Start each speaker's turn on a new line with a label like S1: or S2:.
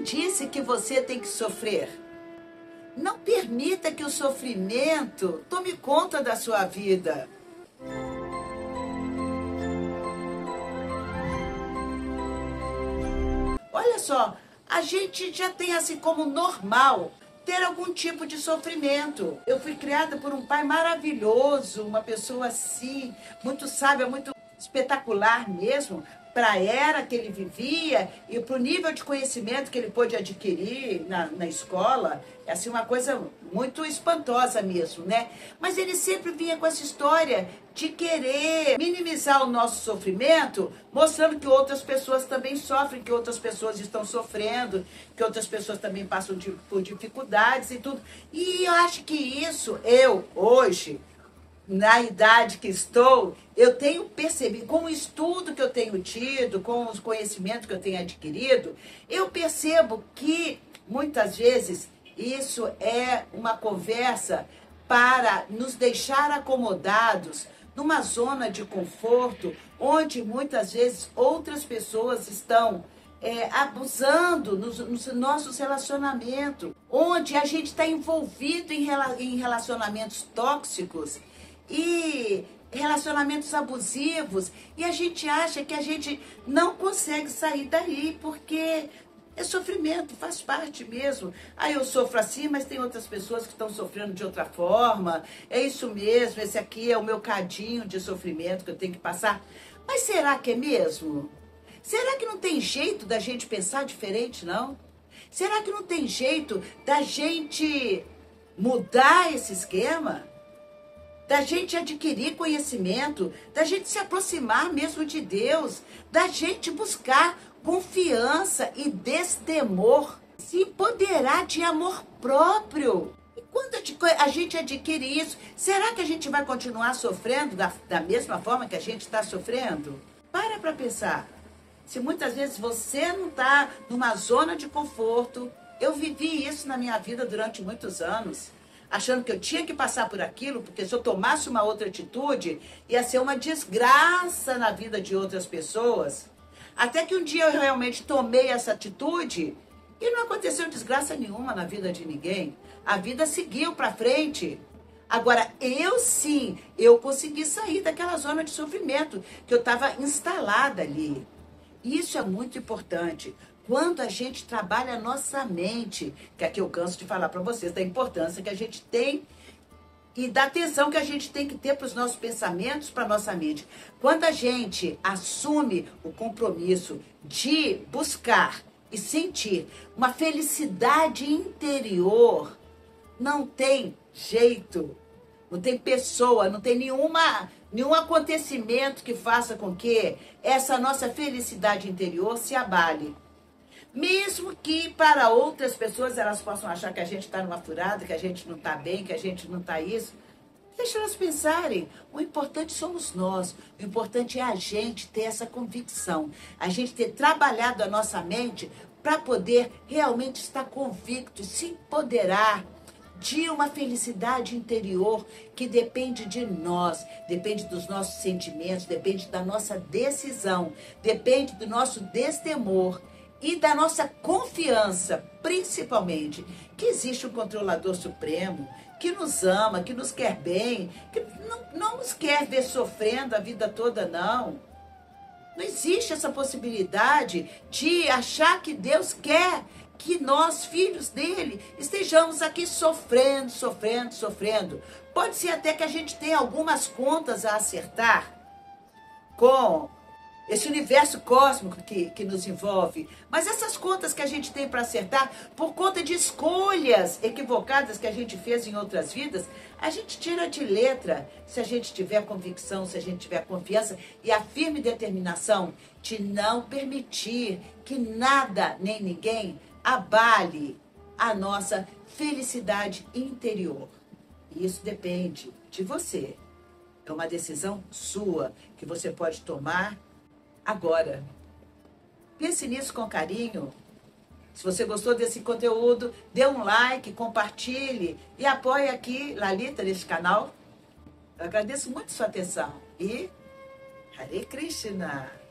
S1: disse que você tem que sofrer? Não permita que o sofrimento tome conta da sua vida. Olha só, a gente já tem assim como normal ter algum tipo de sofrimento. Eu fui criada por um pai maravilhoso, uma pessoa assim, muito sábia, muito espetacular mesmo, para a era que ele vivia e para o nível de conhecimento que ele pôde adquirir na escola. É assim uma coisa muito espantosa mesmo, né? Mas ele sempre vinha com essa história de querer minimizar o nosso sofrimento, mostrando que outras pessoas também sofrem, que outras pessoas estão sofrendo, que outras pessoas também passam por dificuldades e tudo. E eu acho que isso, hoje, na idade que estou, eu tenho percebido, com o estudo que eu tenho tido, com os conhecimentos que eu tenho adquirido, eu percebo que, muitas vezes, isso é uma conversa para nos deixar acomodados numa zona de conforto, onde muitas vezes outras pessoas estão abusando nos nossos relacionamentos, onde a gente está envolvido em relacionamentos tóxicos e relacionamentos abusivos, e a gente acha que a gente não consegue sair daí, porque é sofrimento, faz parte mesmo. Ah, eu sofro assim, mas tem outras pessoas que estão sofrendo de outra forma. É isso mesmo, esse aqui é o meu cadinho de sofrimento que eu tenho que passar. Mas será que é mesmo? Será que não tem jeito da gente pensar diferente, não? Será que não tem jeito da gente mudar esse esquema? Da gente adquirir conhecimento, da gente se aproximar mesmo de Deus, da gente buscar confiança e destemor, se empoderar de amor próprio. E quando a gente adquire isso, será que a gente vai continuar sofrendo da mesma forma que a gente está sofrendo? Para pensar. Se muitas vezes você não está numa zona de conforto, eu vivi isso na minha vida durante muitos anos, achando que eu tinha que passar por aquilo, porque se eu tomasse uma outra atitude, ia ser uma desgraça na vida de outras pessoas. Até que um dia eu realmente tomei essa atitude e não aconteceu desgraça nenhuma na vida de ninguém. A vida seguiu para frente. Agora, eu consegui sair daquela zona de sofrimento que eu estava instalada ali. Isso é muito importante. Quando a gente trabalha a nossa mente, que aqui eu canso de falar para vocês da importância que a gente tem e da atenção que a gente tem que ter para os nossos pensamentos, para a nossa mente. Quando a gente assume o compromisso de buscar e sentir uma felicidade interior, não tem jeito, não tem pessoa, não tem nenhum acontecimento que faça com que essa nossa felicidade interior se abale. Mesmo que para outras pessoas elas possam achar que a gente está numa furada, que a gente não está bem, que a gente não está isso. Deixa elas pensarem. O importante somos nós. O importante é a gente ter essa convicção. A gente ter trabalhado a nossa mente para poder realmente estar convicto, se empoderar de uma felicidade interior que depende de nós, depende dos nossos sentimentos, depende da nossa decisão, depende do nosso destemor e da nossa confiança, principalmente, que existe um controlador supremo, que nos ama, que nos quer bem, que não nos quer ver sofrendo a vida toda, não. Não existe essa possibilidade de achar que Deus quer que nós, filhos dele, estejamos aqui sofrendo. Pode ser até que a gente tenha algumas contas a acertar com esse universo cósmico que nos envolve. Mas essas contas que a gente tem para acertar, por conta de escolhas equivocadas que a gente fez em outras vidas, a gente tira de letra, se a gente tiver convicção, se a gente tiver confiança e a firme determinação de não permitir que nada nem ninguém abale a nossa felicidade interior. E isso depende de você. É uma decisão sua que você pode tomar agora. Pense nisso com carinho. Se você gostou desse conteúdo, dê um like, compartilhe e apoie aqui Lalita neste canal. Eu agradeço muito sua atenção e Hare Krishna!